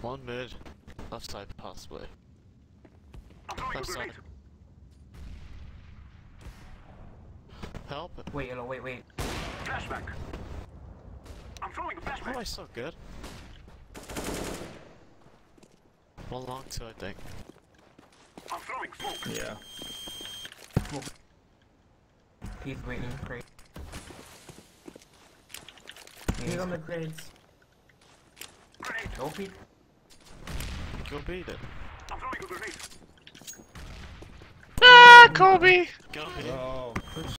One mid. Left side, possibly. Left side. Help! Wait, hello, wait. Flashback. I'm throwing a How am flashback. I so good? One long two, I think. I'm throwing smoke. Yeah. He's waiting, great. He's on the grades. Grenade. Go peek. Go beat it. I'm throwing a grenade. Ah, Kobe! Go beat it. Oh.